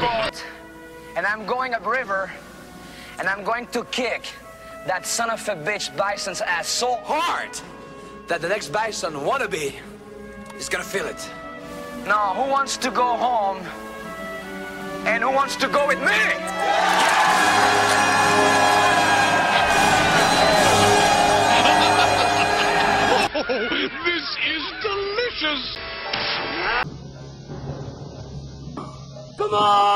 boat, and I'm going upriver, and I'm going to kick that son of a bitch Bison's ass so hard that the next Bison wannabe is gonna feel it. Now, who wants to go home? And who wants to go with me? This is delicious! Come on!